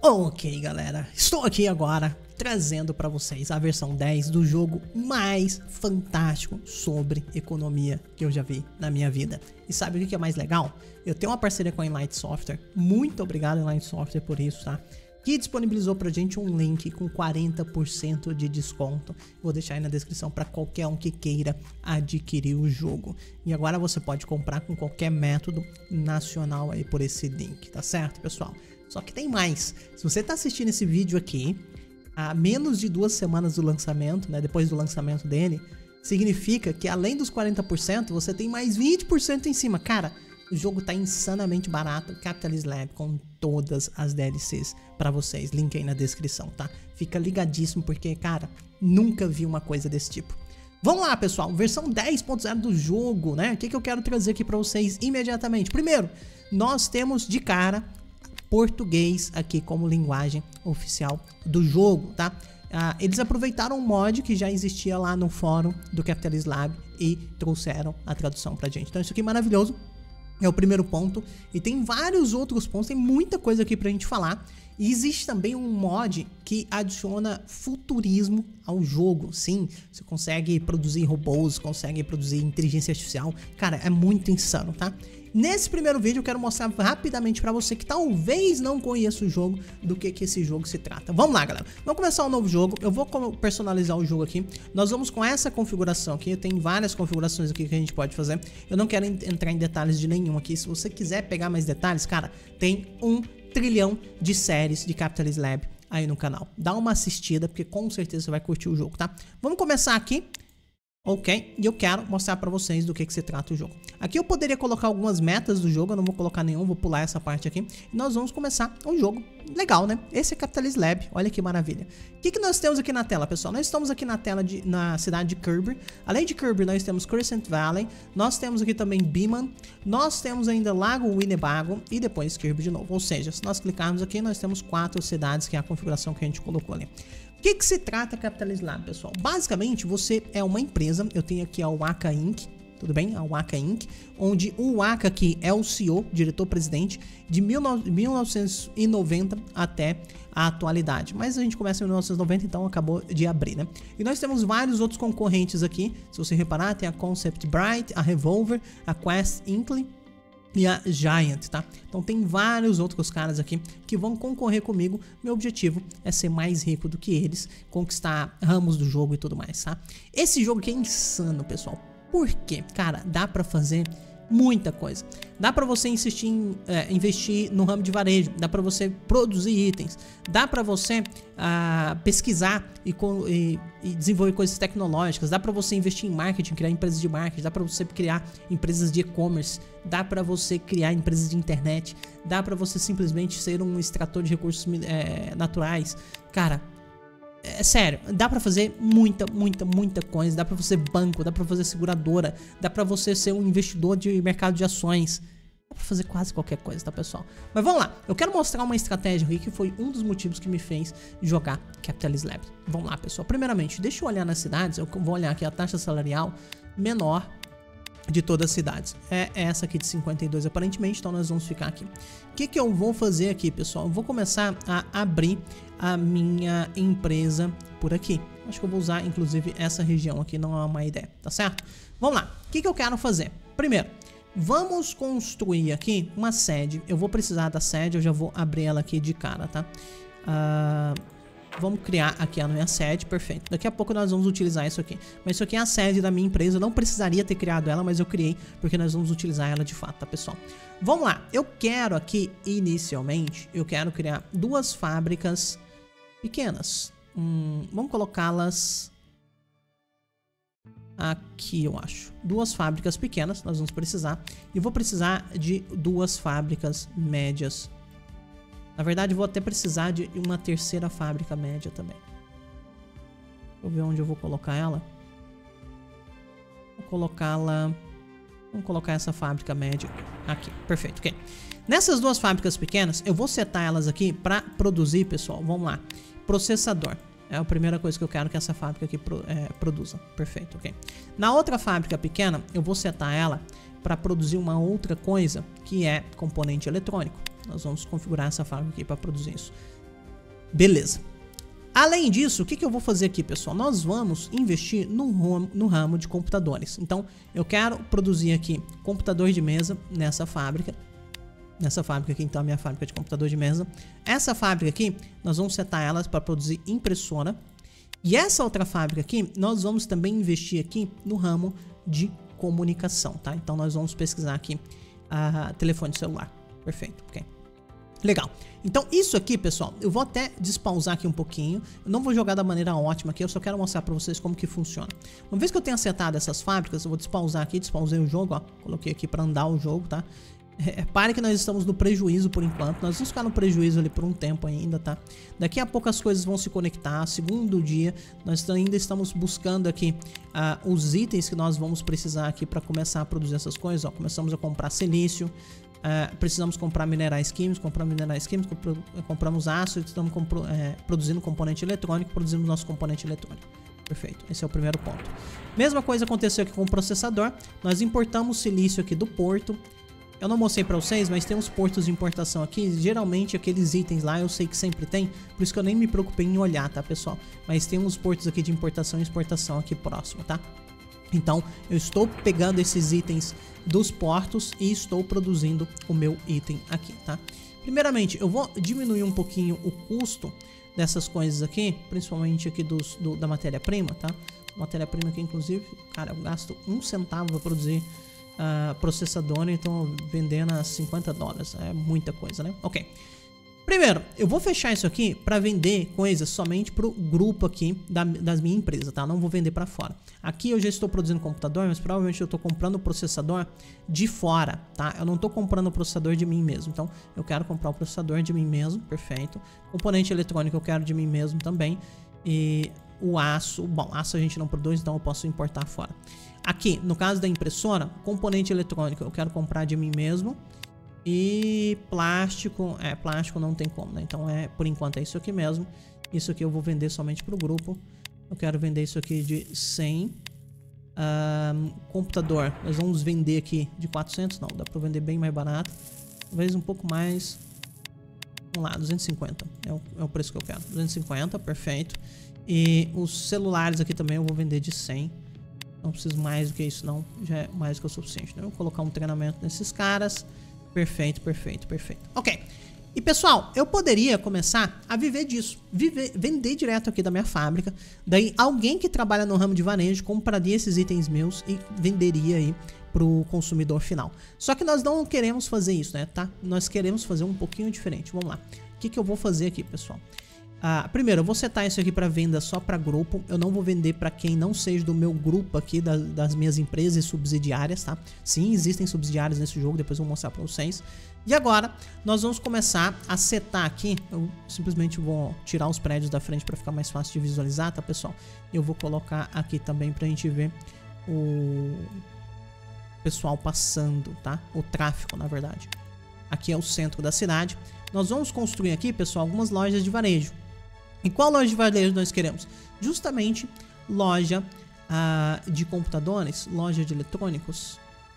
Ok, galera, estou aqui agora trazendo para vocês a versão 10 do jogo mais fantástico sobre economia que eu já vi na minha vida. E sabe o que é mais legal? Eu tenho uma parceria com a Enlight Software, muito obrigado Enlight Software por isso, tá? Que disponibilizou pra gente um link com 40% de desconto. Vou deixar aí na descrição para qualquer um que queira adquirir o jogo. E agora você pode comprar com qualquer método nacional aí por esse link, tá certo, pessoal? Só que tem mais. Se você tá assistindo esse vídeo aqui há menos de 2 semanas do lançamento, né, depois do lançamento dele, significa que além dos 40%, você tem mais 20% em cima. Cara, o jogo tá insanamente barato, Capitalist Lab, com todas as DLCs pra vocês. Link aí na descrição, tá? Fica ligadíssimo porque, cara, nunca vi uma coisa desse tipo. Vamos lá, pessoal, versão 10.0 do jogo, né? O que eu quero trazer aqui pra vocês imediatamente? Primeiro, nós temos de cara português aqui como linguagem oficial do jogo, tá? Eles aproveitaram um mod que já existia lá no fórum do Capitalist Lab e trouxeram a tradução pra gente. Então isso aqui é maravilhoso. É o primeiro ponto, e tem vários outros pontos, tem muita coisa aqui pra gente falar. E existe também um mod que adiciona futurismo ao jogo, sim, você consegue produzir robôs, consegue produzir inteligência artificial, cara, é muito insano, tá? Nesse primeiro vídeo eu quero mostrar rapidamente pra você que talvez não conheça o jogo, do que esse jogo se trata. Vamos lá, galera, vamos começar um novo jogo. Eu vou personalizar o jogo aqui. Nós vamos com essa configuração aqui, tem várias configurações aqui que a gente pode fazer. Eu não quero entrar em detalhes de nenhum aqui. Se você quiser pegar mais detalhes, cara, tem 1 trilhão de séries de Capitalist Lab aí no canal. Dá uma assistida, porque com certeza você vai curtir o jogo, tá? Vamos começar aqui. Ok, e eu quero mostrar pra vocês do que se trata o jogo. Aqui eu poderia colocar algumas metas do jogo, eu não vou colocar nenhum, vou pular essa parte aqui. E nós vamos começar um jogo legal, né? Esse é Capitalist Lab, olha que maravilha. O que nós temos aqui na tela, pessoal? Nós estamos aqui na tela na cidade de Kirby. Além de Kirby, nós temos Crescent Valley, nós temos aqui também Beeman, nós temos ainda Lago Winnebago e depois Kirby de novo. Ou seja, se nós clicarmos aqui, nós temos 4 cidades, que é a configuração que a gente colocou ali. O que se trata Capitalist Lab, pessoal? Basicamente, você é uma empresa, eu tenho aqui a Waka Inc., tudo bem? A Waka Inc., onde o Waka aqui é o CEO, diretor-presidente, de 1990 até a atualidade. Mas a gente começa em 1990, então acabou de abrir, né? E nós temos vários outros concorrentes aqui, se você reparar, tem a Concept Bright, a Revolver, a Quest Inc., e a Giant, tá? Então tem vários outros caras aqui que vão concorrer comigo. Meu objetivo é ser mais rico do que eles, conquistar ramos do jogo e tudo mais, tá? Esse jogo aqui é insano, pessoal. Por quê? Cara, dá pra fazer muita coisa. Dá pra você investir no ramo de varejo, dá pra você produzir itens, dá pra você pesquisar e desenvolver coisas tecnológicas, dá pra você investir em marketing, criar empresas de marketing, dá pra você criar empresas de e-commerce, dá pra você criar empresas de internet, dá pra você simplesmente ser um extrator de recursos naturais. Cara, é sério, dá pra fazer muita coisa. Dá pra fazer banco, dá pra fazer seguradora, dá pra você ser um investidor de mercado de ações. Dá pra fazer quase qualquer coisa, tá, pessoal? Mas vamos lá, eu quero mostrar uma estratégia aqui que foi um dos motivos que me fez jogar Capitalist Lab. Vamos lá, pessoal, primeiramente, deixa eu olhar nas cidades. Eu vou olhar aqui a taxa salarial menor de todas as cidades. É essa aqui de 52 aparentemente, então nós vamos ficar aqui. O que eu vou fazer aqui, pessoal? Eu vou começar a abrir a minha empresa por aqui. Acho que eu vou usar, inclusive, essa região aqui, não é uma ideia, tá certo? Vamos lá, o que eu quero fazer? Primeiro, vamos construir aqui uma sede. Eu vou precisar da sede, eu já vou abrir ela aqui de cara, tá? Vamos criar aqui a minha sede, perfeito. Daqui a pouco nós vamos utilizar isso aqui. Mas isso aqui é a sede da minha empresa. Eu não precisaria ter criado ela, mas eu criei porque nós vamos utilizar ela de fato, tá, pessoal? Vamos lá. Eu quero aqui, inicialmente, eu quero criar 2 fábricas pequenas. Vamos colocá-las aqui, eu acho. 2 fábricas pequenas, nós vamos precisar. E vou precisar de 2 fábricas médias. Na verdade, vou até precisar de uma 3ª fábrica média também. Deixa eu ver onde eu vou colocar ela. Vou colocá-la... Vamos colocar essa fábrica média aqui. Perfeito, ok. Nessas 2 fábricas pequenas, eu vou setar elas aqui para produzir, pessoal. Vamos lá. Processador. É a primeira coisa que eu quero que essa fábrica aqui produza. Perfeito, ok. Na outra fábrica pequena, eu vou setar ela para produzir uma outra coisa, que é componente eletrônico. Nós vamos configurar essa fábrica aqui para produzir isso. Beleza. Além disso, o que eu vou fazer aqui, pessoal? Nós vamos investir no ramo de computadores. Então, eu quero produzir aqui computador de mesa nessa fábrica. Nessa fábrica aqui, então, a minha fábrica de computador de mesa. Essa fábrica aqui, nós vamos setar elas para produzir impressora. E essa outra fábrica aqui, nós vamos também investir aqui no ramo de comunicação, tá? Então, nós vamos pesquisar aqui telefone celular. Perfeito, ok. Legal. Então, isso aqui, pessoal, eu vou até despausar aqui um pouquinho. Eu não vou jogar da maneira ótima aqui, eu só quero mostrar pra vocês como que funciona. Uma vez que eu tenha acertado essas fábricas, eu vou despausar aqui, despausei o jogo, ó. Coloquei aqui pra andar o jogo, tá? Repare que nós estamos no prejuízo por enquanto. Nós vamos ficar no prejuízo ali por um tempo ainda, tá? Daqui a pouco as coisas vão se conectar. Segundo dia, nós ainda estamos buscando aqui os itens que nós vamos precisar aqui para começar a produzir essas coisas, ó. Começamos a comprar silício. Precisamos comprar minerais químicos, compramos aço, estamos produzindo componente eletrônico, produzimos nosso componente eletrônico. Perfeito, esse é o primeiro ponto. Mesma coisa aconteceu aqui com o processador. Nós importamos silício aqui do porto. Eu não mostrei pra vocês, mas tem uns portos de importação aqui. Geralmente aqueles itens lá eu sei que sempre tem, por isso que eu nem me preocupei em olhar, tá, pessoal? Mas tem uns portos aqui de importação e exportação aqui próximo, tá? Então, eu estou pegando esses itens dos portos e estou produzindo o meu item aqui, tá? Primeiramente, eu vou diminuir um pouquinho o custo dessas coisas aqui, principalmente aqui da matéria-prima, tá? Matéria-prima aqui, inclusive, cara, eu gasto 1 centavo para produzir processador, então vendendo a $50. É muita coisa, né? Ok. Primeiro, eu vou fechar isso aqui para vender coisas somente pro grupo aqui das minha empresa, tá? Não vou vender para fora. Aqui eu já estou produzindo computador, mas provavelmente eu estou comprando o processador de fora, tá? Eu não estou comprando o processador de mim mesmo. Então, eu quero comprar o processador de mim mesmo, perfeito. Componente eletrônico eu quero de mim mesmo também. E o aço, bom, aço a gente não produz, então eu posso importar fora. Aqui, no caso da impressora, componente eletrônico eu quero comprar de mim mesmo. E plástico, plástico não tem como, né? Então por enquanto é isso aqui mesmo. Isso aqui eu vou vender somente pro grupo. Eu quero vender isso aqui de 100. Computador, nós vamos vender aqui de 400, não, dá pra vender bem mais barato. Talvez um pouco mais. Vamos lá, 250, é o preço que eu quero. 250, perfeito. E os celulares aqui também eu vou vender de 100. Não preciso mais do que isso não, já é mais do que o suficiente, né? Eu vou colocar um treinamento nesses caras. Perfeito, perfeito, perfeito. Ok. E pessoal, eu poderia começar a viver disso. Vender direto aqui da minha fábrica. Daí alguém que trabalha no ramo de varejo compraria esses itens meus e venderia aí pro consumidor final. Só que nós não queremos fazer isso, né, tá? Nós queremos fazer um pouquinho diferente. Vamos lá. O que eu vou fazer aqui, pessoal? Primeiro, eu vou setar isso aqui para venda só para grupo. Eu não vou vender para quem não seja do meu grupo aqui, das minhas empresas subsidiárias, tá? Sim, existem subsidiárias nesse jogo, depois eu vou mostrar para vocês. E agora, nós vamos começar a setar aqui. Eu simplesmente vou tirar os prédios da frente para ficar mais fácil de visualizar, tá, pessoal? Eu vou colocar aqui também pra gente ver o pessoal passando, tá? O tráfego, na verdade. Aqui é o centro da cidade. Nós vamos construir aqui, pessoal, algumas lojas de varejo. E qual loja de varejo nós queremos? Justamente loja de computadores, loja de eletrônicos.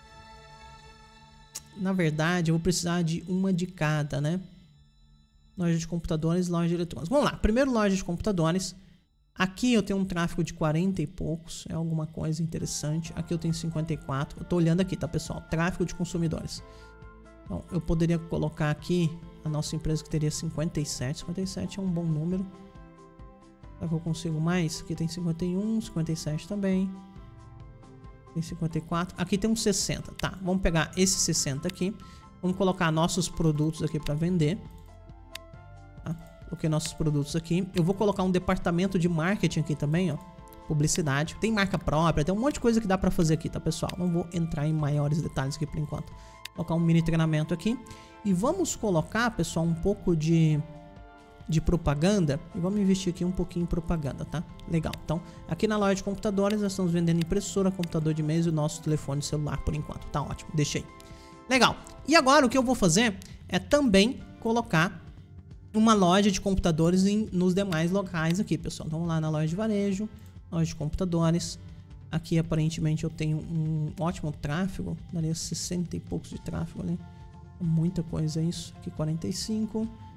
Na verdade, eu vou precisar de uma de cada, né? Loja de computadores, loja de eletrônicos. Vamos lá, primeiro loja de computadores. Aqui eu tenho um tráfego de 40 e poucos, é alguma coisa interessante. Aqui eu tenho 54, eu tô olhando aqui, tá, pessoal? Tráfego de consumidores. Então, eu poderia colocar aqui a nossa empresa que teria 57. 57 é um bom número. Será que eu consigo mais? Aqui tem 51, 57 também. Tem 54. Aqui tem um 60. Tá, vamos pegar esse 60 aqui. Vamos colocar nossos produtos aqui para vender. Tá? Coloquei nossos produtos aqui. Eu vou colocar um departamento de marketing aqui também, ó. Publicidade. Tem marca própria, tem um monte de coisa que dá para fazer aqui, tá, pessoal? Não vou entrar em maiores detalhes aqui por enquanto. Vou colocar um mini treinamento aqui. E vamos colocar, pessoal, um pouco de propaganda, e vamos investir aqui um pouquinho em propaganda, tá? Legal. Então, aqui na loja de computadores nós estamos vendendo impressora, computador de mesa e o nosso telefone celular por enquanto. Tá ótimo, deixei. Legal. E agora o que eu vou fazer é também colocar uma loja de computadores nos demais locais aqui, pessoal. Então, vamos lá na loja de varejo, loja de computadores. Aqui aparentemente eu tenho um ótimo tráfego, daria 60 e poucos de tráfego ali. Muita coisa isso. Aqui 45.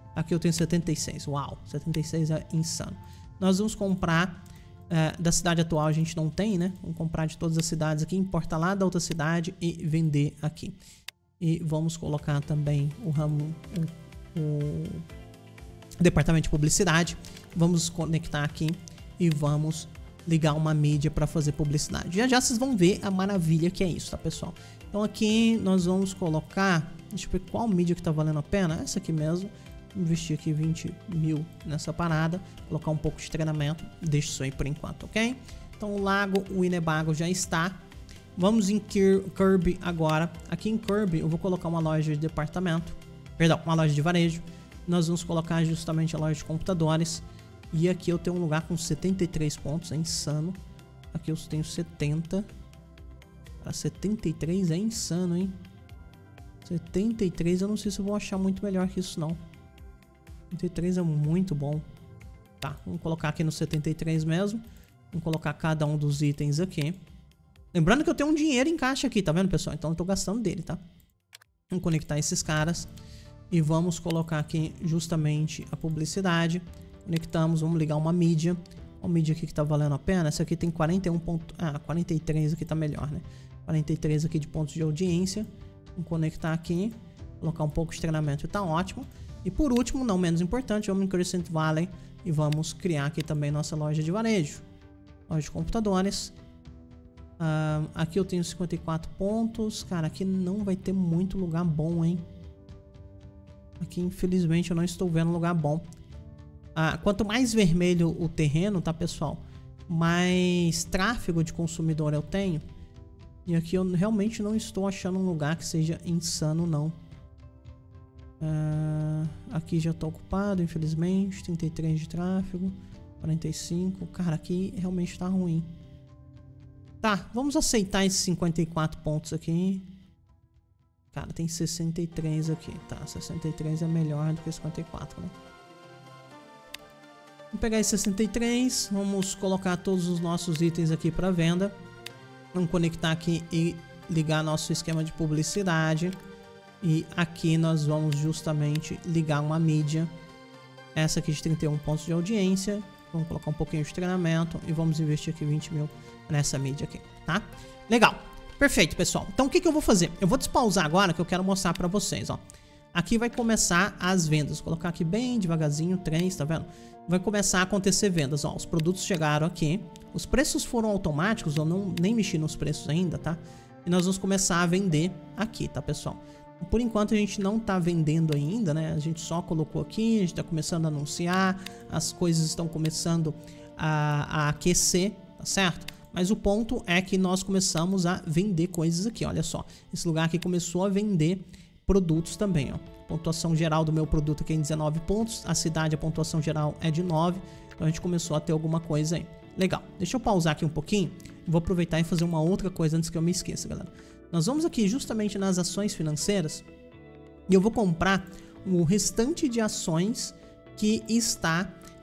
Aqui eu tenho 76. Uau, 76 é insano. Nós vamos comprar da cidade atual, a gente não tem, né? Vamos comprar de todas as cidades aqui, importar lá da outra cidade e vender aqui. E vamos colocar também o ramo, o departamento de publicidade. Vamos conectar aqui e vamos ligar uma mídia para fazer publicidade. Já já vocês vão ver a maravilha que é isso, tá, pessoal? Então aqui nós vamos colocar, deixa eu ver qual mídia que tá valendo a pena, essa aqui mesmo. Investir aqui 20 mil nessa parada, colocar um pouco de treinamento, deixa isso aí por enquanto, ok? Então o lago, o Winnebago já está. Vamos em Kirby agora. Aqui em Kirby eu vou colocar uma loja de departamento, perdão, uma loja de varejo. Nós vamos colocar justamente a loja de computadores. E aqui eu tenho um lugar com 73 pontos, é insano. Aqui eu tenho 70. Para 73 é insano, hein? 73 eu não sei se eu vou achar muito melhor que isso não. 73 é muito bom. Tá, vamos colocar aqui no 73 mesmo. Vamos colocar cada um dos itens aqui. Lembrando que eu tenho um dinheiro em caixa aqui, tá vendo, pessoal? Então eu tô gastando dele, tá? Vamos conectar esses caras. E vamos colocar aqui justamente a publicidade. Conectamos, vamos ligar uma mídia. Uma mídia aqui que tá valendo a pena. Essa aqui tem 41 pontos. Ah, 43 aqui tá melhor, né? 43 aqui de pontos de audiência. Vamos conectar aqui. Colocar um pouco de treinamento e tá ótimo. E por último, não menos importante, vamos em Crescent Valley e vamos criar aqui também nossa loja de varejo. Loja de computadores. Aqui eu tenho 54 pontos. Cara, aqui não vai ter muito lugar bom, hein? Aqui, infelizmente, eu não estou vendo lugar bom. Quanto mais vermelho o terreno, tá, pessoal? Mais tráfego de consumidor eu tenho. E aqui eu realmente não estou achando um lugar que seja insano, não. Aqui já tá ocupado, infelizmente. 33 de tráfego, 45. Cara, aqui realmente tá ruim. Tá, vamos aceitar esses 54 pontos aqui. Cara, tem 63 aqui. Tá, 63 é melhor do que 54, né? Vamos pegar esse 63. Vamos colocar todos os nossos itens aqui para venda. Vamos conectar aqui e ligar nosso esquema de publicidade. E aqui nós vamos justamente ligar uma mídia. Essa aqui de 31 pontos de audiência. Vamos colocar um pouquinho de treinamento. E vamos investir aqui 20 mil nessa mídia aqui, tá? Legal. Perfeito, pessoal. Então o que eu vou fazer? Eu vou despausar agora que eu quero mostrar pra vocês, ó. Aqui vai começar as vendas. Vou colocar aqui bem devagarzinho, 3, tá vendo? Vai começar a acontecer vendas, ó. Os produtos chegaram aqui. Os preços foram automáticos, eu nem mexi nos preços ainda, tá? E nós vamos começar a vender aqui, tá, pessoal? Por enquanto a gente não tá vendendo ainda, né? A gente só colocou aqui, a gente tá começando a anunciar, as coisas estão começando a aquecer, tá certo? Mas o ponto é que nós começamos a vender coisas aqui, olha só. Esse lugar aqui começou a vender produtos também, ó. Pontuação geral do meu produto aqui é em 19 pontos, a cidade, a pontuação geral é de 9, então a gente começou a ter alguma coisa aí. Legal, deixa eu pausar aqui um pouquinho, vou aproveitar e fazer uma outra coisa antes que eu me esqueça, galera. Nós vamos aqui justamente nas ações financeiras e eu vou comprar o restante de ações que está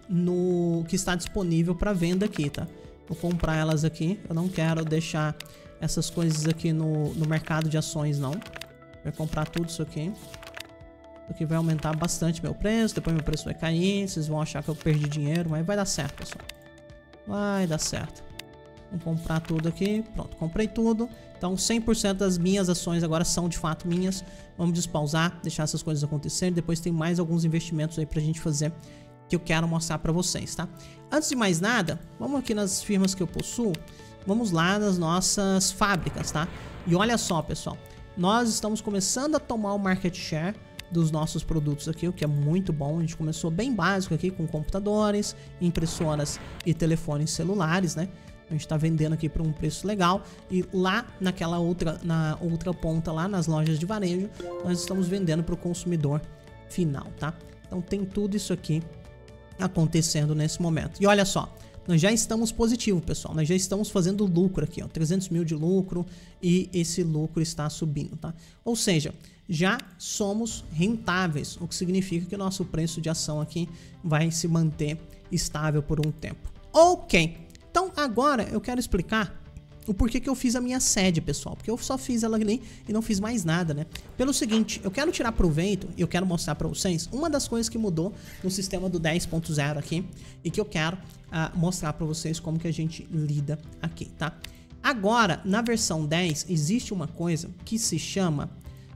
disponível para venda aqui, tá? Vou comprar elas aqui, eu não quero deixar essas coisas aqui no mercado de ações, não. Vou comprar tudo isso aqui. Isso aqui vai aumentar bastante meu preço, depois meu preço vai cair, vocês vão achar que eu perdi dinheiro, mas vai dar certo, pessoal. Vai dar certo. Vou comprar tudo aqui, pronto, comprei tudo. Então 100% das minhas ações agora são de fato minhas. Vamos despausar, deixar essas coisas acontecerem. Depois tem mais alguns investimentos aí pra gente fazer que eu quero mostrar pra vocês, tá? Antes de mais nada, vamos aqui nas firmas que eu possuo. Vamos lá nas nossas fábricas, tá? E olha só, pessoal, nós estamos começando a tomar o market share dos nossos produtos aqui, o que é muito bom. A gente começou bem básico aqui com computadores, impressoras e telefones celulares, né? A gente tá vendendo aqui por um preço legal. E lá na outra ponta, lá nas lojas de varejo, nós estamos vendendo para o consumidor final, tá? Então tem tudo isso aqui acontecendo nesse momento. E olha só, nós já estamos positivo, pessoal. Nós já estamos fazendo lucro aqui, ó. 300 mil de lucro e esse lucro está subindo, tá? Ou seja, já somos rentáveis, o que significa que o nosso preço de ação aqui vai se manter estável por um tempo. Ok, então agora eu quero explicar o porquê que eu fiz a minha sede, pessoal. Porque eu só fiz ela ali e não fiz mais nada, né? Pelo seguinte, eu quero tirar proveito e eu quero mostrar pra vocês uma das coisas que mudou no sistema do 10.0 aqui e que eu quero mostrar pra vocês como que a gente lida aqui, tá? Agora, na versão 10, existe uma coisa que se chama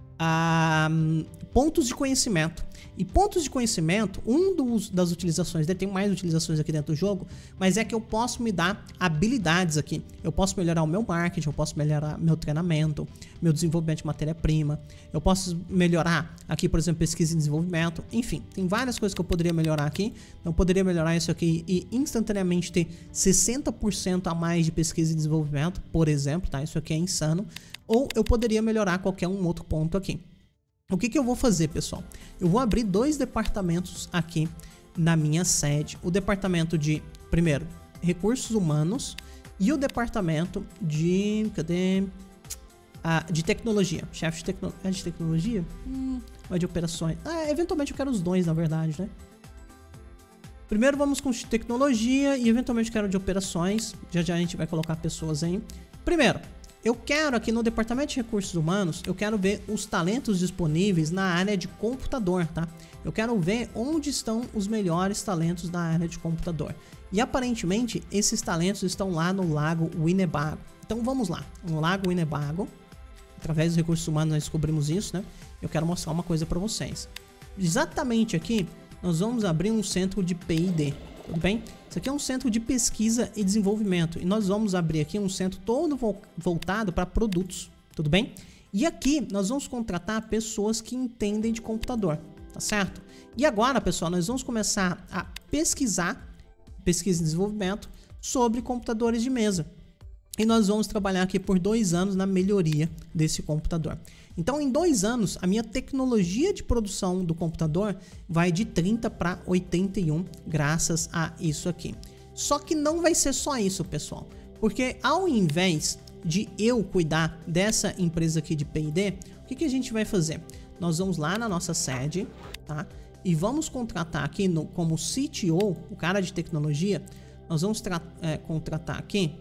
pontos de conhecimento. E pontos de conhecimento, das utilizações dele, tem mais utilizações aqui dentro do jogo, mas é que eu posso me dar habilidades aqui. Eu posso melhorar o meu marketing, eu posso melhorar meu treinamento, meu desenvolvimento de matéria-prima, eu posso melhorar aqui, por exemplo, pesquisa e desenvolvimento, enfim, tem várias coisas que eu poderia melhorar aqui. Então eu poderia melhorar isso aqui e instantaneamente ter 60% a mais de pesquisa e desenvolvimento, por exemplo, tá? Isso aqui é insano. Ou eu poderia melhorar qualquer um outro ponto aqui. O que eu vou fazer, pessoal? Eu vou abrir 2 departamentos aqui na minha sede. O departamento de, primeiro, recursos humanos e o departamento de... cadê? De tecnologia. Chefe de tecnologia. É de tecnologia? Ou é de operações? Eventualmente eu quero os 2, na verdade, né? Primeiro vamos com tecnologia e eventualmente eu quero de operações. Já já a gente vai colocar pessoas aí. Primeiro, eu quero aqui no departamento de recursos humanos, eu quero ver os talentos disponíveis na área de computador, tá? Eu quero ver onde estão os melhores talentos na área de computador. E aparentemente esses talentos estão lá no Lago Winnebago. Então vamos lá, no Lago Winnebago, através dos recursos humanos nós descobrimos isso, né? Eu quero mostrar uma coisa para vocês. Exatamente aqui, nós vamos abrir um centro de P&D. Tudo bem? Isso aqui é um centro de pesquisa e desenvolvimento. E nós vamos abrir aqui um centro todo voltado para produtos. Tudo bem? E aqui nós vamos contratar pessoas que entendem de computador. Tá certo? E agora, pessoal, nós vamos começar a pesquisa e desenvolvimento sobre computadores de mesa. E nós vamos trabalhar aqui por 2 anos na melhoria desse computador. Então, em 2 anos, a minha tecnologia de produção do computador vai de 30 para 81, graças a isso aqui. Só que não vai ser só isso, pessoal. Porque ao invés de eu cuidar dessa empresa aqui de P&D, o que a gente vai fazer? Nós vamos lá na nossa sede, tá? E vamos contratar aqui como CTO, o cara de tecnologia, nós vamos contratar aqui.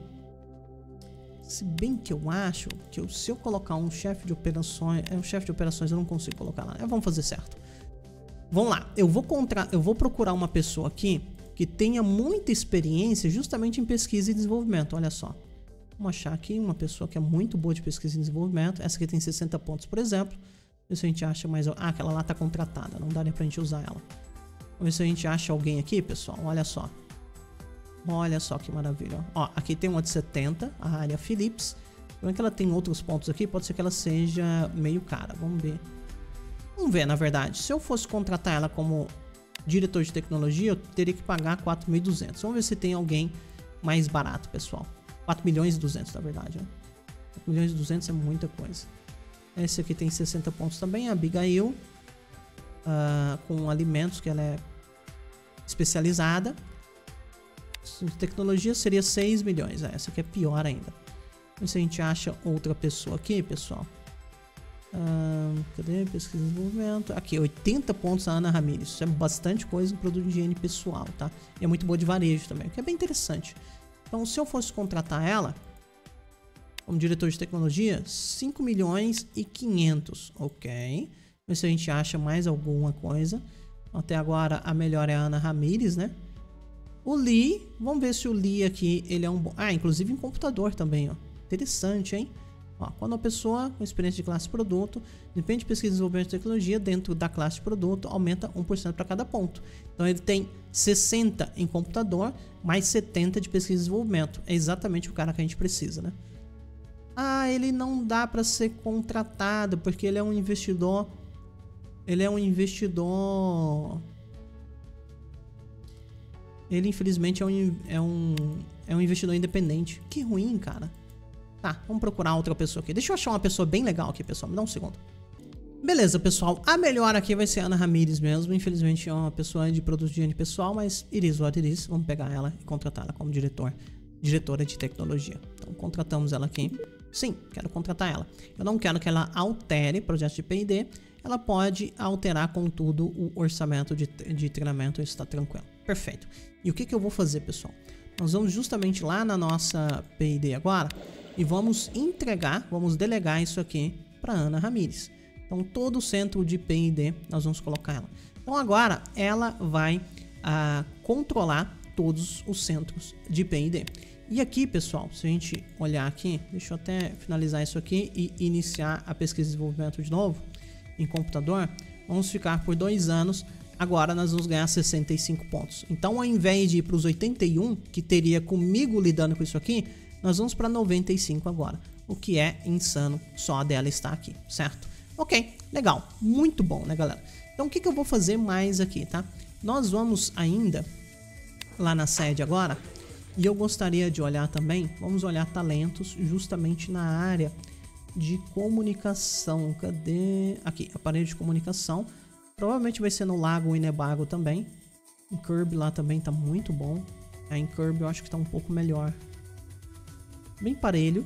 Se bem que eu acho que se eu colocar um chefe de operações... um chefe de operações eu não consigo colocar lá. Vamos fazer certo. Vamos lá. Eu vou procurar uma pessoa aqui que tenha muita experiência justamente em pesquisa e desenvolvimento. Olha só. Vamos achar aqui uma pessoa que é muito boa de pesquisa e desenvolvimento. Essa aqui tem 60 pontos, por exemplo. Ver se a gente acha mais... aquela lá tá contratada. Não dá nem pra gente usar ela. Vamos ver se a gente acha alguém aqui, pessoal. Olha só. Olha só que maravilha. Ó, aqui tem uma de 70, a área Philips. Como é que ela tem outros pontos aqui? Pode ser que ela seja meio cara. Vamos ver. Vamos ver, na verdade. Se eu fosse contratar ela como diretor de tecnologia, eu teria que pagar 4.200. Vamos ver se tem alguém mais barato, pessoal. 4.200.000, na verdade. Né? 4.200.000 é muita coisa. Esse aqui tem 60 pontos também. A Abigail. Com alimentos, que ela é especializada. Tecnologia seria 6 milhões. Essa aqui é pior ainda. Vamos ver se a gente acha outra pessoa aqui, pessoal. Cadê? Pesquisa e desenvolvimento. Aqui, 80 pontos a Ana Ramírez. Isso é bastante coisa em produto de higiene pessoal, tá? E é muito boa de varejo também, o que é bem interessante. Então, se eu fosse contratar ela como diretor de tecnologia, 5.500.000. Ok. Vamos ver se a gente acha mais alguma coisa. Até agora, a melhor é a Ana Ramírez, né? O Lee, vamos ver se o Lee aqui, ele é um bom... inclusive em computador também, ó. Interessante, hein? Ó, quando a pessoa com experiência de classe de produto, depende de pesquisa e desenvolvimento de tecnologia, dentro da classe de produto, aumenta 1% para cada ponto. Então ele tem 60 em computador, mais 70 de pesquisa e desenvolvimento. É exatamente o cara que a gente precisa, né? Ele não dá para ser contratado, porque ele é um investidor... Ele, infelizmente, é um investidor independente. Que ruim, cara. Tá, vamos procurar outra pessoa aqui. Deixa eu achar uma pessoa bem legal aqui, pessoal. Me dá um segundo. Beleza, pessoal. A melhor aqui vai ser a Ana Ramírez mesmo. Infelizmente, é uma pessoa de produto de higiene pessoal, mas iris what it is. Vamos pegar ela e contratá-la como diretora de tecnologia. Então, contratamos ela aqui. Sim, quero contratar ela. Eu não quero que ela altere projetos de P&D. Ela pode alterar, contudo, o orçamento de treinamento. Isso está tranquilo. Perfeito. E o que eu vou fazer, pessoal? Nós vamos justamente lá na nossa P&D agora e vamos entregar, vamos delegar isso aqui para Ana Ramírez. Então todo o centro de P&D nós vamos colocar ela. Então agora ela vai controlar todos os centros de P&D. E aqui, pessoal, se a gente olhar aqui, deixa eu até finalizar isso aqui e iniciar a pesquisa e desenvolvimento de novo em computador. Vamos ficar por 2 anos. Agora nós vamos ganhar 65 pontos. Então, ao invés de ir para os 81, que teria comigo lidando com isso aqui, nós vamos para 95 agora. O que é insano só dela estar aqui, certo? Ok, legal. Muito bom, né, galera? Então, o que eu vou fazer mais aqui, tá? Nós vamos ainda lá na sede agora. E eu gostaria de olhar também, vamos olhar talentos justamente na área de comunicação. Cadê? Aqui, aparelho de comunicação. Provavelmente vai ser no Lago Winnebago também. Em Kirby lá também tá muito bom. Em Kirby eu acho que tá um pouco melhor. Bem parelho.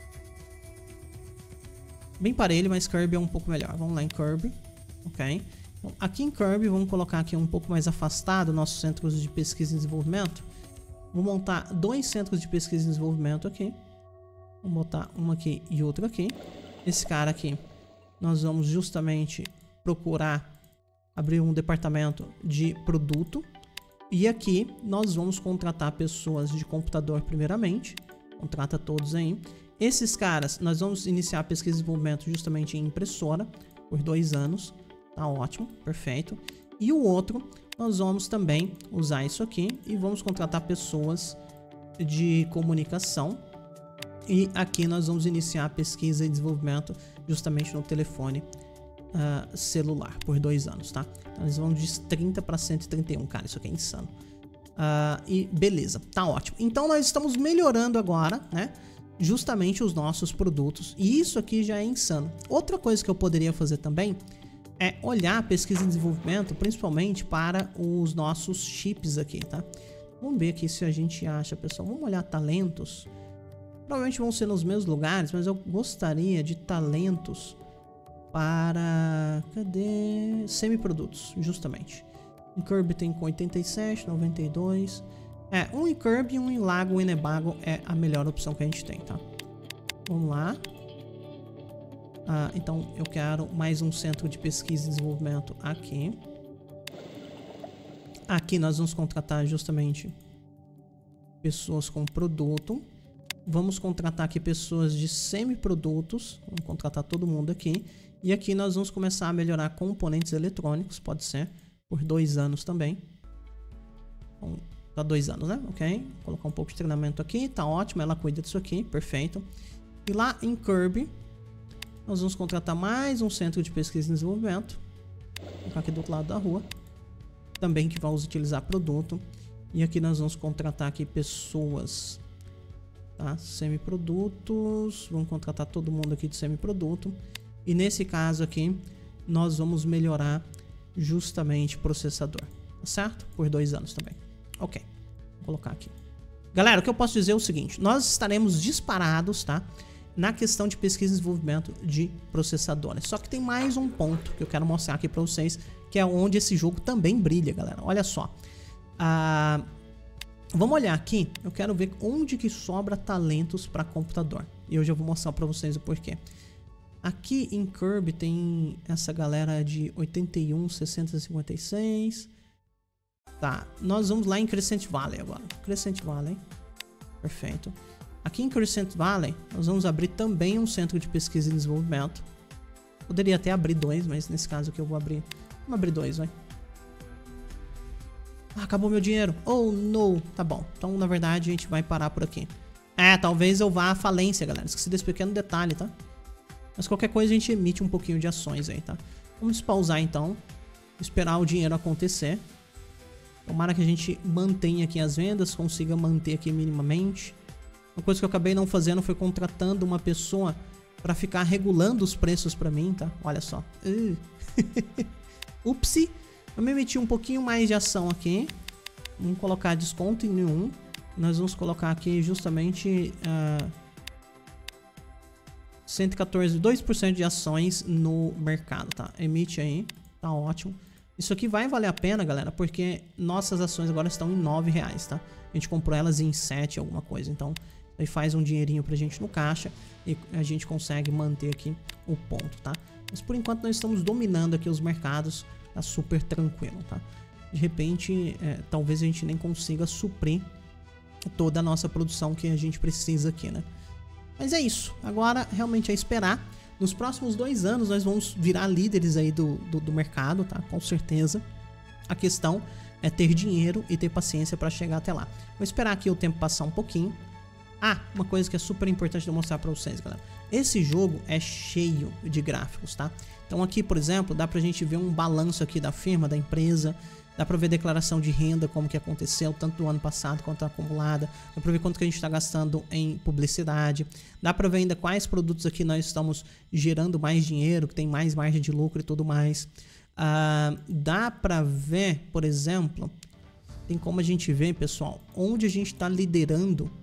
Bem parelho, mas Kirby é um pouco melhor. Vamos lá em Kirby. Ok. Então, aqui em Kirby, vamos colocar aqui um pouco mais afastado nossos centros de pesquisa e desenvolvimento. Vou montar 2 centros de pesquisa e desenvolvimento aqui. Vou botar um aqui e outro aqui. Esse cara aqui, nós vamos justamente procurar abrir um departamento de produto. E aqui nós vamos contratar pessoas de computador primeiramente. Contrata todos aí. Esses caras, nós vamos iniciar a pesquisa e desenvolvimento justamente em impressora por 2 anos. Tá ótimo, perfeito. E o outro, nós vamos também usar isso aqui e vamos contratar pessoas de comunicação. E aqui nós vamos iniciar a pesquisa e desenvolvimento justamente no telefone celular por 2 anos, tá? Então eles vão de 30 para 131, cara, isso aqui é insano. E beleza, tá ótimo. Então nós estamos melhorando agora, né? Justamente os nossos produtos. E isso aqui já é insano. Outra coisa que eu poderia fazer também é olhar a pesquisa e desenvolvimento, principalmente para os nossos chips aqui, tá? Vamos ver aqui se a gente acha, pessoal. Vamos olhar talentos. Provavelmente vão ser nos mesmos lugares, mas eu gostaria de talentos para... Cadê? Semiprodutos, justamente. Em Kirby tem com 87, 92. Um em Kirby e um em Lago Winnebago é a melhor opção que a gente tem, tá? Vamos lá. Então eu quero mais um centro de pesquisa e desenvolvimento aqui. Aqui nós vamos contratar justamente pessoas com produto. Vamos contratar aqui pessoas de semiprodutos. Vamos contratar todo mundo aqui. E aqui nós vamos começar a melhorar componentes eletrônicos, pode ser, por 2 anos também. Então, tá 2 anos, né? Ok. Vou colocar um pouco de treinamento aqui, tá ótimo, ela cuida disso aqui, perfeito. E lá em Kirby, nós vamos contratar mais um centro de pesquisa e desenvolvimento. Vou colocar aqui do outro lado da rua. Também que vamos utilizar produto. E aqui nós vamos contratar aqui pessoas, tá? Semiprodutos. Vamos contratar todo mundo aqui de semiproduto. E nesse caso aqui, nós vamos melhorar justamente processador, tá certo? Por 2 anos também. Ok, vou colocar aqui. Galera, o que eu posso dizer é o seguinte. Nós estaremos disparados, tá? Na questão de pesquisa e desenvolvimento de processadores. Só que tem mais um ponto que eu quero mostrar aqui pra vocês, que é onde esse jogo também brilha, galera. Olha só. Vamos olhar aqui. Eu quero ver onde que sobra talentos para computador. E eu já vou mostrar pra vocês o porquê. Aqui em Kirby tem essa galera de 81, 60, 56. Tá, nós vamos lá em Crescent Valley agora. Crescent Valley. Perfeito. Aqui em Crescent Valley, nós vamos abrir também um centro de pesquisa e desenvolvimento. Poderia até abrir 2, mas nesse caso aqui eu vou abrir... Vamos abrir 2, vai. Acabou meu dinheiro. Oh, no. Tá bom. Então, na verdade, a gente vai parar por aqui. Talvez eu vá à falência, galera. Esqueci desse pequeno detalhe, tá? Mas qualquer coisa a gente emite um pouquinho de ações aí, tá? Vamos despausar então. Esperar o dinheiro acontecer. Tomara que a gente mantenha aqui as vendas, consiga manter aqui minimamente. Uma coisa que eu acabei não fazendo foi contratando uma pessoa pra ficar regulando os preços pra mim, tá? Olha só. Upsi. Eu me meti um pouquinho mais de ação aqui. Vamos colocar desconto em nenhum. Nós vamos colocar aqui justamente 114, 2% de ações no mercado, tá? Emite aí. Tá ótimo. Isso aqui vai valer a pena, galera, porque nossas ações agora estão em R$9, tá? A gente comprou elas em 7 alguma coisa, então Aí faz um dinheirinho pra gente no caixa e a gente consegue manter aqui o ponto, tá? Mas por enquanto nós estamos dominando aqui os mercados, tá super tranquilo, tá? De repente, talvez a gente nem consiga suprir toda a nossa produção que a gente precisa aqui, né? Mas é isso, agora realmente é esperar. Nos próximos 2 anos nós vamos virar líderes aí do mercado, tá? Com certeza. A questão é ter dinheiro e ter paciência para chegar até lá. Vou esperar aqui o tempo passar um pouquinho. Ah, uma coisa que é super importante de mostrar para vocês, galera. Esse jogo é cheio de gráficos, tá? Então aqui, por exemplo, dá pra gente ver um balanço aqui da firma, da empresa. Dá pra ver declaração de renda, como que aconteceu, tanto do ano passado quanto acumulada. Dá pra ver quanto que a gente tá gastando em publicidade. Dá pra ver ainda quais produtos aqui nós estamos gerando mais dinheiro, que tem mais margem de lucro e tudo mais. Dá pra ver, por exemplo, tem como a gente ver, pessoal, onde a gente tá liderando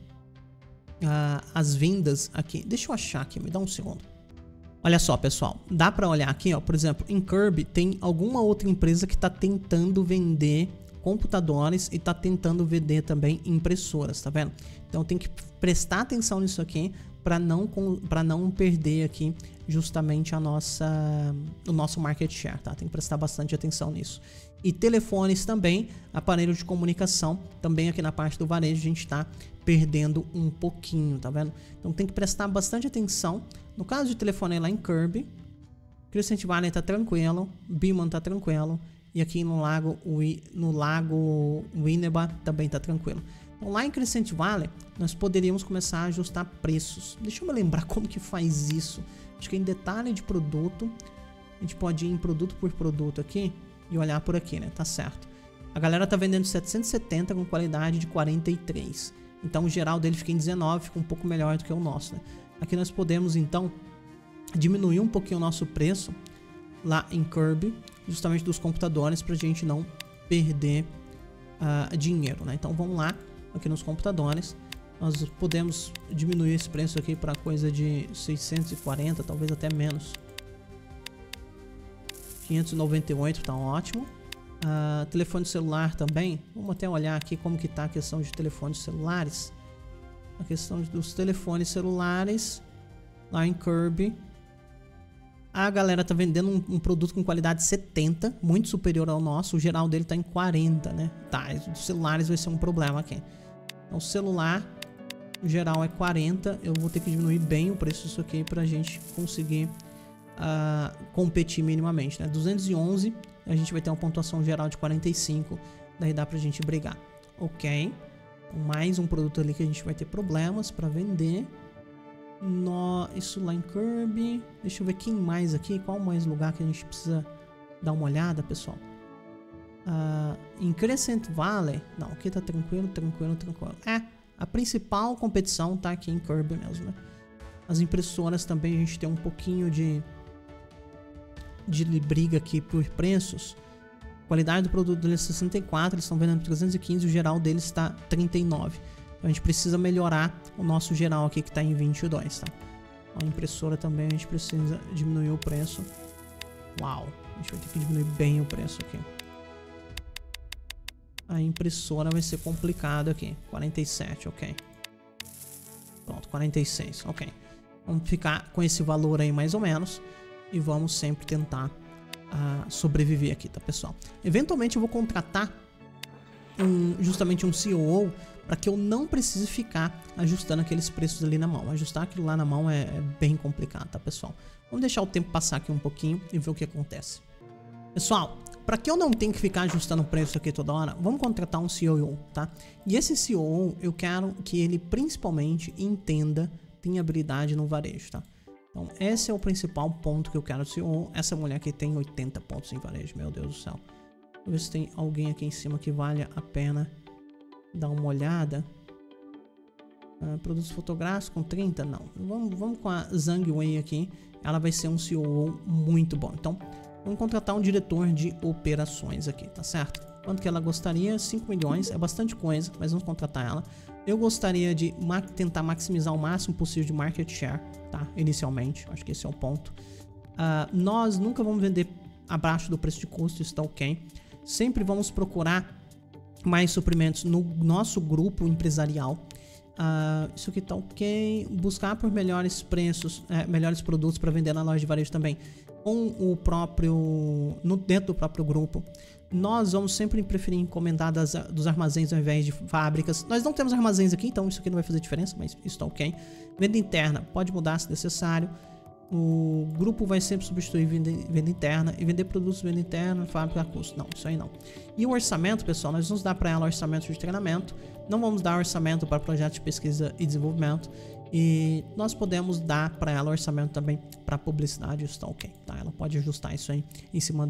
as vendas aqui. Deixa eu achar aqui, me dá um segundo. Olha só, pessoal, dá pra olhar aqui, ó, por exemplo, em Kirby tem alguma outra empresa que tá tentando vender computadores e tá tentando vender também impressoras, tá vendo? Então tem que prestar atenção nisso aqui para não perder aqui justamente o nosso market share, tá? Tem que prestar bastante atenção nisso. E telefones também, aparelho de comunicação, também aqui na parte do varejo a gente tá perdendo um pouquinho, tá vendo? Então tem que prestar bastante atenção. No caso de telefone lá em Kirby, Crescent Valley tá tranquilo, Beeman tá tranquilo, e aqui no lago Winneba também tá tranquilo. Então lá em Crescent Valley nós poderíamos começar a ajustar preços. Deixa eu me lembrar como que faz isso. Acho que em detalhe de produto, a gente pode ir em produto por produto aqui e olhar por aqui, né? Tá certo. A galera tá vendendo 770 com qualidade de 43. Então o geral dele fica em 19, fica um pouco melhor do que o nosso, né? Aqui nós podemos então diminuir um pouquinho o nosso preço lá em Kirby, justamente dos computadores, pra gente não perder dinheiro, né? Então vamos lá, aqui nos computadores, nós podemos diminuir esse preço aqui para coisa de 640, talvez até menos. 598 tá ótimo. Telefone celular também, vamos até olhar aqui como que tá a questão de telefones celulares. A questão dos telefones celulares lá em Kirby, a galera tá vendendo um produto com qualidade 70, muito superior ao nosso. O geral dele tá em 40, né? Tá, dos celulares vai ser um problema aqui. Então o celular, o geral é 40. Eu vou ter que diminuir bem o preço disso aqui pra gente conseguir competir minimamente, né? 211, a gente vai ter uma pontuação geral de 45. Daí dá pra gente brigar. Ok. Mais um produto ali que a gente vai ter problemas pra vender. Isso lá em Kirby. Deixa eu ver quem mais aqui. Qual mais lugar que a gente precisa dar uma olhada, pessoal? Em Crescent Valley. Não, aqui tá tranquilo. A principal competição tá aqui em Kirby mesmo, né? As impressoras também a gente tem um pouquinho de briga aqui por preços. Qualidade do produto deles é 64, eles estão vendendo por 315, o geral deles está 39. Então a gente precisa melhorar o nosso geral aqui que está em 22, tá? A impressora também a gente precisa diminuir o preço. Uau, a gente vai ter que diminuir bem o preço aqui. A impressora vai ser complicado aqui. 47, ok. Pronto, 46, ok. Vamos ficar com esse valor aí mais ou menos. E vamos sempre tentar sobreviver aqui, tá, pessoal? Eventualmente eu vou contratar justamente um COO para que eu não precise ficar ajustando aqueles preços ali na mão. Ajustar aquilo lá na mão é bem complicado, tá, pessoal? Vamos deixar o tempo passar aqui um pouquinho e ver o que acontece. Pessoal, para que eu não tenha que ficar ajustando o preço aqui toda hora, vamos contratar um COO, tá? E esse COO eu quero que ele principalmente entenda, tenha habilidade no varejo, tá? Então esse é o principal ponto que eu quero do COO. Essa mulher aqui tem 80 pontos em varejo, meu Deus do céu. Vamos ver se tem alguém aqui em cima que vale a pena dar uma olhada. Produtos fotográficos com 30, não. Vamos com a Zhang Wei aqui. Ela vai ser um COO muito bom. Então vamos contratar um diretor de operações aqui, tá certo? Quanto que ela gostaria? 5 milhões, é bastante coisa, mas vamos contratar ela. Eu gostaria de tentar maximizar o máximo possível de market share, tá? Inicialmente, acho que esse é o ponto. Nós nunca vamos vender abaixo do preço de custo, isso tá ok. Sempre vamos procurar mais suprimentos no nosso grupo empresarial. Isso aqui tá ok. Buscar por melhores preços, melhores produtos para vender na loja de varejo também. Com o próprio, dentro do próprio grupo. Nós vamos sempre preferir encomendar dos armazéns ao invés de fábricas. Nós não temos armazéns aqui, então isso aqui não vai fazer diferença, mas isso tá ok. Venda interna, pode mudar se necessário. O grupo vai sempre substituir venda interna e vender produtos venda interna, fábrica a custo. Não, isso aí não. E o orçamento, pessoal, nós vamos dar para ela orçamento de treinamento. Não vamos dar orçamento para projetos de pesquisa e desenvolvimento. E nós podemos dar para ela orçamento também para publicidade, isso tá ok, tá? Ela pode ajustar isso aí em cima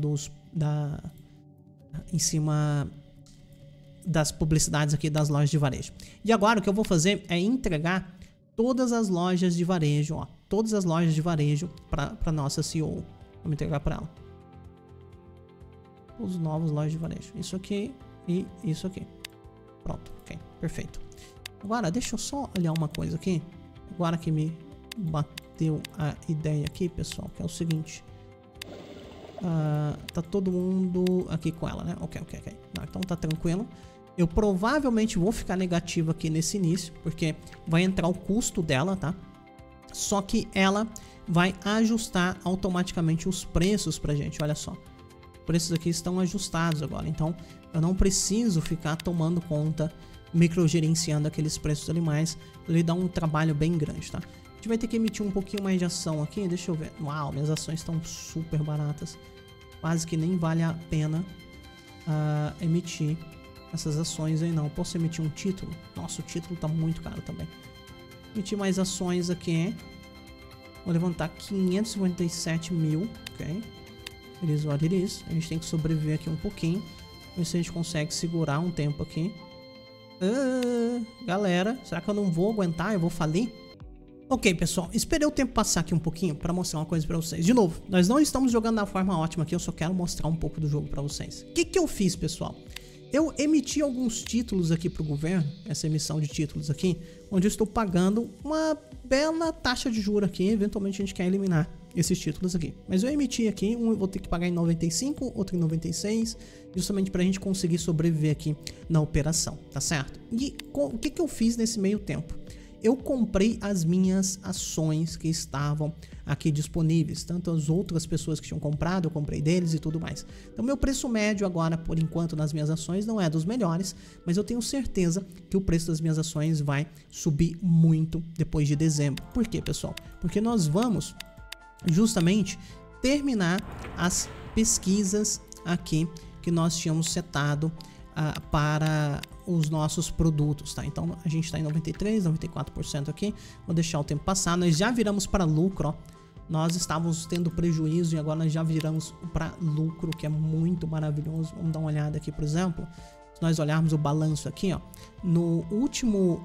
das publicidades aqui das lojas de varejo. E agora o que eu vou fazer é entregar todas as lojas de varejo, ó, todas as lojas de varejo para nossa CEO. Vamos entregar para ela. Os novos lojas de varejo. Isso aqui e isso aqui. Pronto, ok, perfeito. Agora deixa eu só olhar uma coisa aqui. Agora que me bateu a ideia aqui, pessoal, que é o seguinte. Tá todo mundo aqui com ela, né? Ok. Não, então tá tranquilo. Eu provavelmente vou ficar negativo aqui nesse início, porque vai entrar o custo dela, tá? Só que ela vai ajustar automaticamente os preços pra gente, olha só. Os preços aqui estão ajustados agora, então eu não preciso ficar tomando conta, microgerenciando aqueles preços ali mais. Ele dá um trabalho bem grande, tá? A gente vai ter que emitir um pouquinho mais de ação aqui, deixa eu ver. Uau, minhas ações estão super baratas. Quase que nem vale a pena emitir essas ações aí não. Posso emitir um título? Nossa, o título tá muito caro também. Emitir mais ações aqui. Vou levantar 557 mil, ok? It is. A gente tem que sobreviver aqui um pouquinho. Ver se a gente consegue segurar um tempo aqui. Galera, será que eu não vou aguentar? Eu vou falir? Ok, pessoal, esperei o tempo passar aqui um pouquinho para mostrar uma coisa para vocês. De novo, nós não estamos jogando da forma ótima aqui, eu só quero mostrar um pouco do jogo para vocês. O que eu fiz, pessoal? Eu emiti alguns títulos aqui para o governo, essa emissão de títulos aqui, onde eu estou pagando uma bela taxa de juros aqui. Eventualmente a gente quer eliminar esses títulos aqui. Mas eu emiti aqui, um eu vou ter que pagar em 95, outro em 96, justamente para a gente conseguir sobreviver aqui na operação, tá certo? E o que eu fiz nesse meio tempo? Eu comprei as minhas ações que estavam aqui disponíveis. Tanto as outras pessoas que tinham comprado, eu comprei deles e tudo mais. Então meu preço médio agora, por enquanto, nas minhas ações não é dos melhores, mas eu tenho certeza que o preço das minhas ações vai subir muito depois de dezembro. Por quê, pessoal? Porque nós vamos justamente terminar as pesquisas aqui que nós tínhamos setado para os nossos produtos, tá? Então a gente está em 93, 94% aqui. Vou deixar o tempo passar. Nós já viramos para lucro, ó. Nós estávamos tendo prejuízo e agora nós já viramos para lucro, que é muito maravilhoso. Vamos dar uma olhada aqui, por exemplo. Se nós olharmos o balanço aqui, ó, no último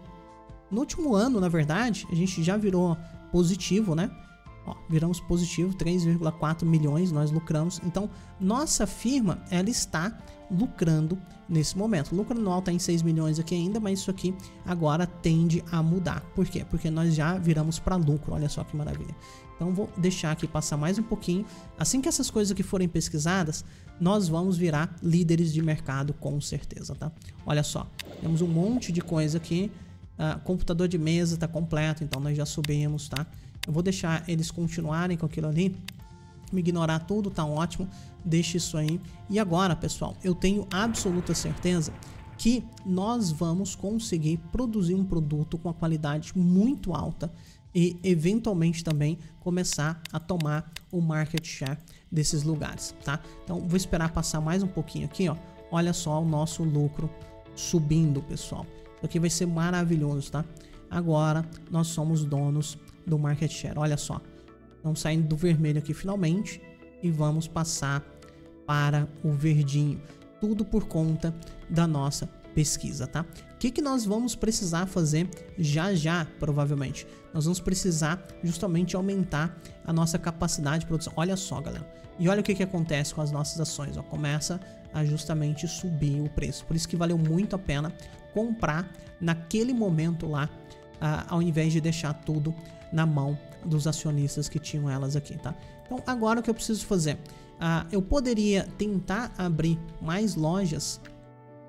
ano, na verdade, a gente já virou positivo, né? Ó, viramos positivo, 3,4 milhões nós lucramos. Então, nossa firma, ela está lucrando nesse momento. O lucro anual está em 6 milhões aqui ainda, mas isso aqui agora tende a mudar. Por quê? Porque nós já viramos para lucro, olha só que maravilha. Então, vou deixar aqui passar mais um pouquinho. Assim que essas coisas aqui forem pesquisadas, nós vamos virar líderes de mercado com certeza, tá? Olha só, temos um monte de coisa aqui. Computador de mesa está completo, então nós já subimos, tá? Eu vou deixar eles continuarem com aquilo ali. Me ignorar tudo, tá ótimo. Deixa isso aí. E agora, pessoal, eu tenho absoluta certeza que nós vamos conseguir produzir um produto com uma qualidade muito alta e eventualmente também começar a tomar o market share desses lugares, tá? Então, vou esperar passar mais um pouquinho aqui, ó. Olha só o nosso lucro subindo, pessoal. Isso aqui vai ser maravilhoso, tá? Agora, nós somos donos do market share, olha só. Vamos saindo do vermelho aqui finalmente e vamos passar para o verdinho. Tudo por conta da nossa pesquisa, tá? O que nós vamos precisar fazer já, provavelmente? Nós vamos precisar justamente aumentar a nossa capacidade de produção. Olha só, galera. E olha o que acontece com as nossas ações, ó. Começa a justamente subir o preço. Por isso que valeu muito a pena comprar naquele momento lá, ao invés de deixar tudo na mão dos acionistas que tinham elas aqui, tá? Então agora o que eu preciso fazer? Eu poderia tentar abrir mais lojas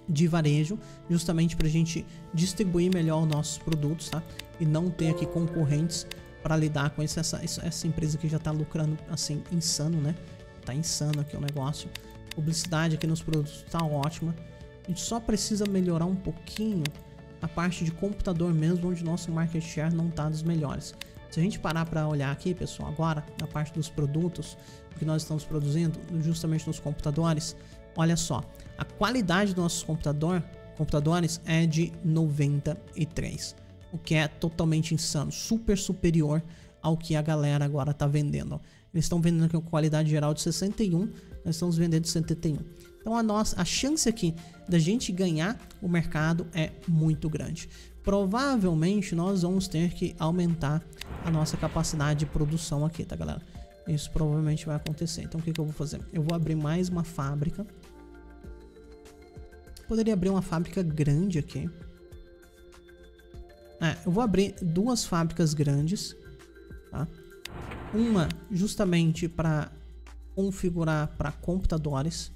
de varejo, justamente para a gente distribuir melhor os nossos produtos, tá? E não ter aqui concorrentes para lidar com isso. Essa empresa aqui já tá lucrando assim, insano, né? Tá insano aqui o negócio. Publicidade aqui nos produtos tá ótima. A gente só precisa melhorar um pouquinho a parte de computador mesmo, onde nosso market share não tá dos melhores. Se a gente parar para olhar aqui, pessoal, agora na parte dos produtos que nós estamos produzindo, justamente nos computadores, olha só, a qualidade dos nossos computadores é de 93, o que é totalmente insano, super superior ao que a galera agora tá vendendo. Eles estão vendendo com qualidade geral de 61, nós estamos vendendo de 71. Então a chance aqui da gente ganhar o mercado é muito grande. Provavelmente nós vamos ter que aumentar a nossa capacidade de produção aqui, tá, galera? Isso provavelmente vai acontecer. Então o que eu vou fazer? Eu vou abrir mais uma fábrica. Poderia abrir uma fábrica grande aqui. Eu vou abrir duas fábricas grandes, tá? Uma justamente para configurar para computadores.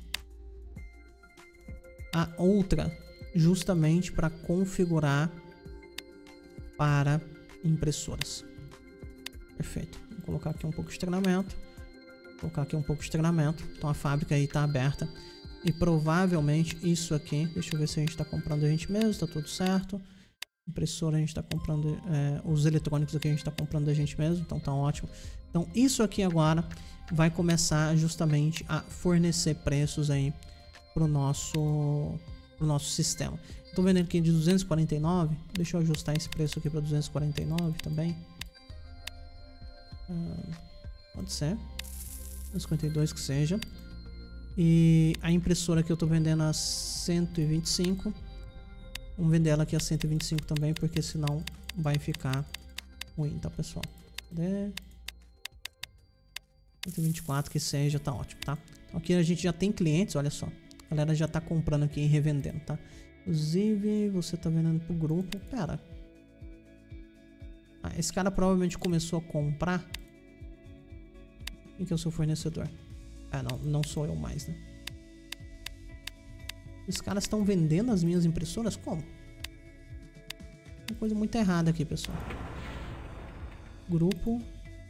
A outra justamente para configurar para impressoras. Perfeito. Vou colocar aqui um pouco de treinamento. Então a fábrica aí está aberta. E provavelmente isso aqui, deixa eu ver se a gente está comprando a gente mesmo, está tudo certo. Impressora a gente está comprando, os eletrônicos aqui a gente está comprando a gente mesmo, então tá ótimo. Então isso aqui agora vai começar justamente a fornecer preços aí pro nosso sistema. Estou vendendo aqui de 249, deixa eu ajustar esse preço aqui para 249 também. Pode ser 252 que seja. E a impressora que eu estou vendendo a 125, vamos vender ela aqui a 125 também, porque senão vai ficar ruim, tá, pessoal? Cadê? 124 que seja, tá ótimo, tá? Então aqui a gente já tem clientes, olha só. A galera já tá comprando aqui e revendendo, tá? Inclusive, você tá vendendo pro grupo. Pera. Esse cara provavelmente começou a comprar. Quem que é o seu fornecedor? Não sou eu mais, né? Os caras estão vendendo as minhas impressoras? Como? Uma coisa muito errada aqui, pessoal. Grupo.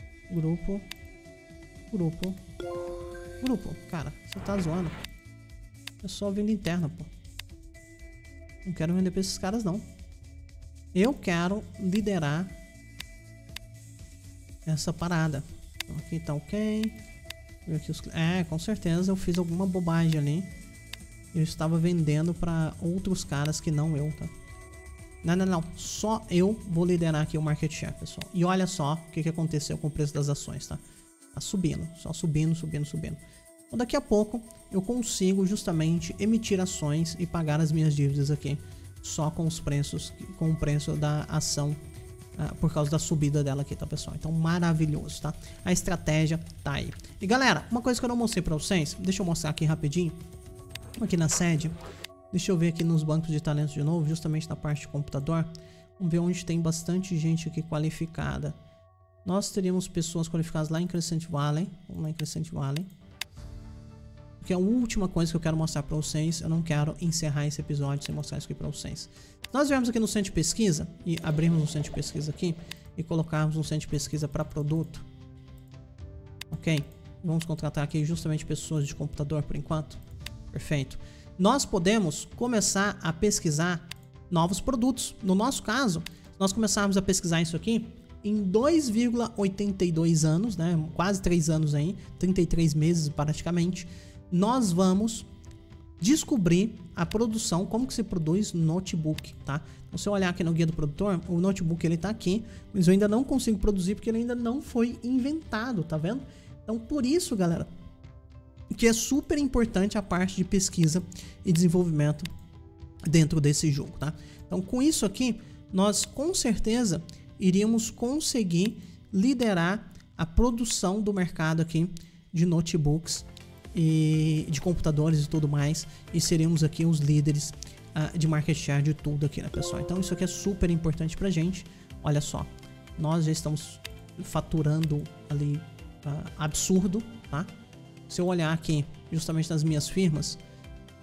Cara, você tá zoando. É só venda interna, pô. Não quero vender pra esses caras, não. Eu quero liderar essa parada. Então, aqui tá ok. Aqui com certeza eu fiz alguma bobagem ali. Eu estava vendendo pra outros caras que não eu, tá? Não. Só eu vou liderar aqui o market share, pessoal. E olha só o que aconteceu com o preço das ações, tá? Tá subindo. Só subindo. Então, daqui a pouco eu consigo justamente emitir ações e pagar as minhas dívidas aqui. Só com os preços, com o preço da ação. Por causa da subida dela aqui, tá, pessoal? Então, maravilhoso, tá? A estratégia tá aí. E, galera, uma coisa que eu não mostrei pra vocês, deixa eu mostrar aqui rapidinho. Aqui na sede. Deixa eu ver aqui nos bancos de talentos de novo, justamente na parte de computador. Vamos ver onde tem bastante gente aqui qualificada. Nós teríamos pessoas qualificadas lá em Crescent Valley. Vamos lá em Crescent Valley. Porque a última coisa que eu quero mostrar pra vocês, eu não quero encerrar esse episódio sem mostrar isso aqui pra vocês. Se nós viemos aqui no centro de pesquisa e abrirmos um centro de pesquisa aqui e colocarmos um centro de pesquisa para produto, ok? Vamos contratar aqui justamente pessoas de computador por enquanto. Perfeito. Nós podemos começar a pesquisar novos produtos. No nosso caso, nós começarmos a pesquisar isso aqui em 2,82 anos, né? Quase 3 anos aí, 33 meses praticamente. Nós vamos descobrir a produção, como que se produz notebook, tá? Então, se eu olhar aqui no guia do produtor, o notebook ele tá aqui, mas eu ainda não consigo produzir porque ele ainda não foi inventado, tá vendo? Então, por isso, galera, que é super importante a parte de pesquisa e desenvolvimento dentro desse jogo, tá? Então, com isso aqui, nós com certeza iríamos conseguir liderar a produção do mercado aqui de notebooks e de computadores e tudo mais, e seríamos aqui os líderes de market share de tudo aqui, né, pessoal? Então isso aqui é super importante pra gente. Olha só, nós já estamos faturando ali absurdo, tá? Se eu olhar aqui justamente nas minhas firmas,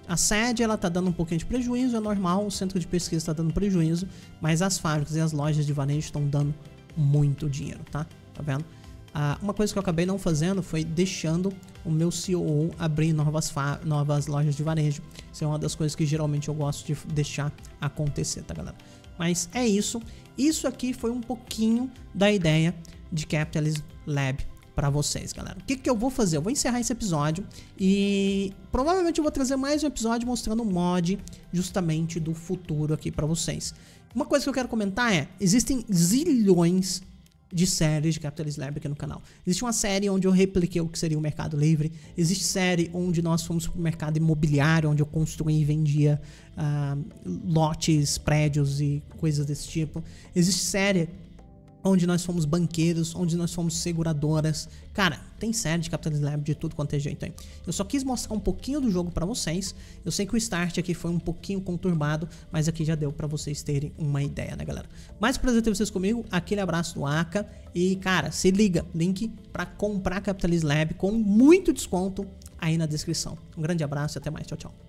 A sede, ela tá dando um pouquinho de prejuízo, é normal, o centro de pesquisa tá dando prejuízo, mas as fábricas e as lojas de varejo estão dando muito dinheiro, tá? Tá vendo? Uma coisa que eu acabei não fazendo foi deixando o meu COO abrir novas lojas de varejo. Isso é uma das coisas que geralmente eu gosto de deixar acontecer, tá, galera? Mas é isso. Isso aqui foi um pouquinho da ideia de Capitalism Lab para vocês, galera. O que eu vou fazer? Eu vou encerrar esse episódio e provavelmente eu vou trazer mais um episódio mostrando o mod justamente do futuro aqui para vocês. Uma coisa que eu quero comentar é, existem zilhões de séries de Capitalism Lab aqui no canal. Existe uma série onde eu repliquei o que seria o Mercado Livre. Existe série onde nós fomos para o mercado imobiliário, onde eu construí e vendia lotes, prédios e coisas desse tipo. Existe série onde nós fomos banqueiros, onde nós fomos seguradoras. Cara, tem série de Capitalism Lab de tudo quanto é jeito aí. Eu só quis mostrar um pouquinho do jogo pra vocês. Eu sei que o start aqui foi um pouquinho conturbado, mas aqui já deu pra vocês terem uma ideia, né, galera? Mais prazer ter vocês comigo. Aquele abraço do Aka. E, cara, se liga, link pra comprar Capitalism Lab com muito desconto aí na descrição. Um grande abraço e até mais. Tchau, tchau.